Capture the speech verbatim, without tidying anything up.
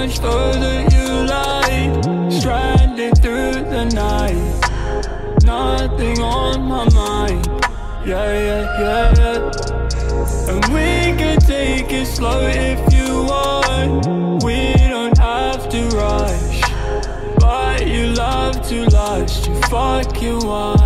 wish though that you lied. Stranded through the night, nothing on my mind. Yeah, yeah, yeah, yeah. And we can take it slow if you want. We don't have to rush, but you love to lust, you fucking want.